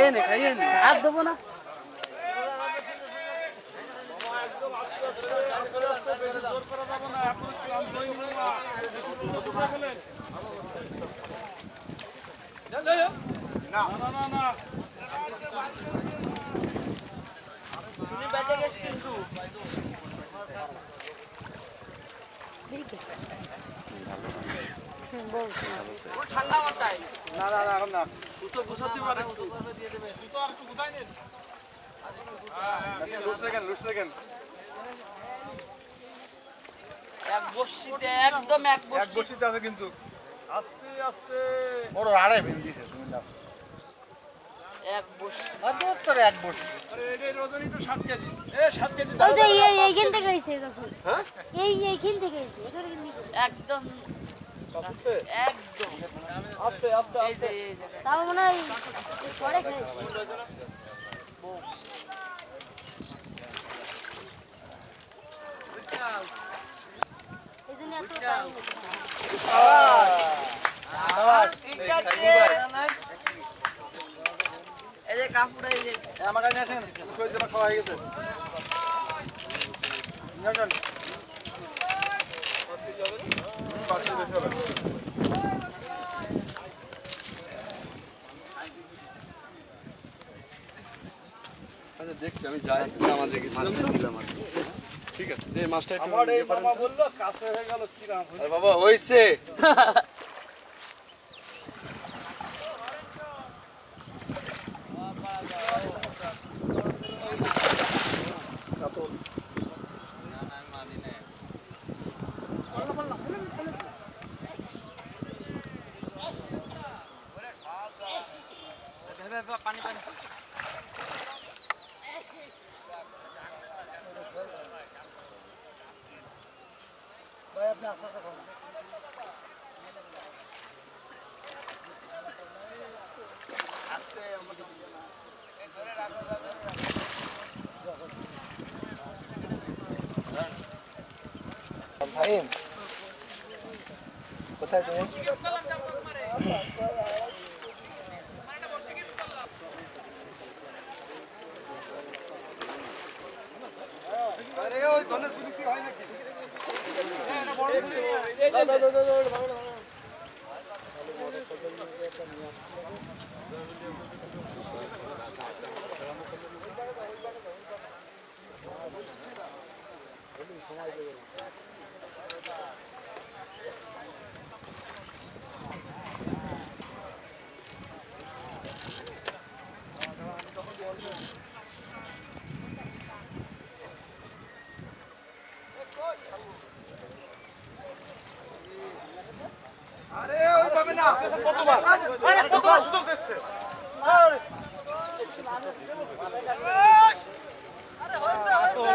খাইয়ে নে হাত দেবো না না না না তুমি বেঁচে গেছ কিন্তু ঠান্ডা মাথায় না না না এখন না সুতো গুছাতে পারে সুতো দিয়ে দেবে সুতো আর একটু গুছাই নেন লুজ সেকেন্ড এক বসিতে একদম এক বসিতে আছে কিন্তু আস্তে আস্তে বড় আড়াই ভেঙে দিয়েছে তুমি না এক বসি মাত্র এক বসি আরে এই রজনী তো 7 কেজি 7 কেজি ওই যে এইখান থেকে হইছে তখন হ্যাঁ এইখান থেকে হইছে এটার কিন্তু একদম আস্তে একদম আস্তে আস্তে এই যে তাও মনে হয় পরে খাইছি এজন্য এত টাইম ঠিক আছে এই যে কাপড় এই যে আমার কাছে আসেন কই দেবা খাওয়া হয়ে গেছে নিয়ে পাশে বসে হবে আচ্ছা দেখছি আমি যাই নামাজে গেছিলাম দিলাম আর ঠিক আছে এই মাছটা একটু আমার এই বাবা বললো কাছে হয়ে গেল কি রাম আরে বাবা হইছে পানি পানি ভাই আপনি আস্তে আস্তে খান আস্তে আমাকে ধরে রাখো ভাই কোথায় তুমি আরে ওই ধনে সুবিধি হয় নাকি আরে ওই পাবে না কতবার আরে কতবার সুযোগ দিচ্ছে আরে হইছে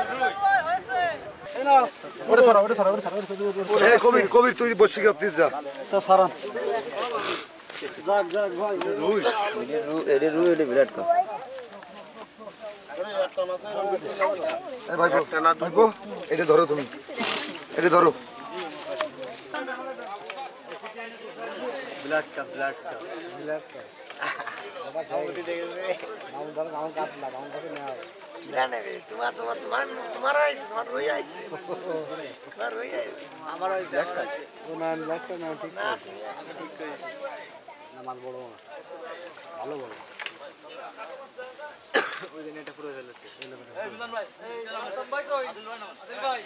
না ওরে সরা কবির তুই বসে গিয়ে প্লিজ যা তা সারা যাক ভাই রুই এডে বিরাট কা এই ভাই একটা না দুগো এটা ধরো তুমি এটা ধরো ব্লাড কা বাবা খাওয়াতে দেখে রে নাম কাটলা নাম কাটে না না নেবে তোমার আইছে তোমার রই আইছে তোমার রই আইছে আমার ওই ব্ল্যাকটা ও না ব্ল্যাকটা না ঠিক না আমি ঠিক করি না মাল বড় ভালো বড় ওই দিন এটা পুরো ফেলেছে এই বিমান ভাই এই রতন ভাই কই আদিল ভাই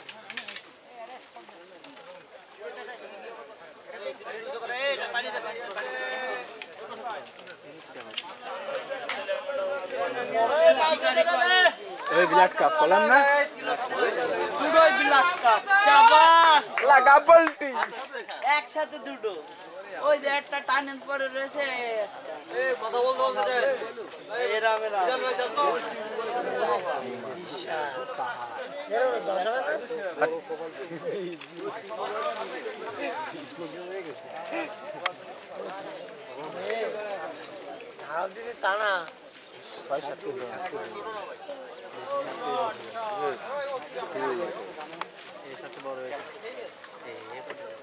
এই ব্ল্যাক কাপ বলেন না দুটো ব্ল্যাক কাপ চাবাস লাগা পল্টি একসাথে দুটো ওই যে একটা টানেন পরে রয়েছে এই কথা বলতে এরা মেরা টানা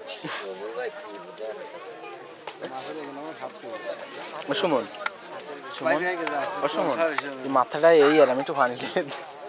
সুমন সুমন ও সুমন তুই মাথাটা এই আর আমি একটু পানি ঢেলে দিই।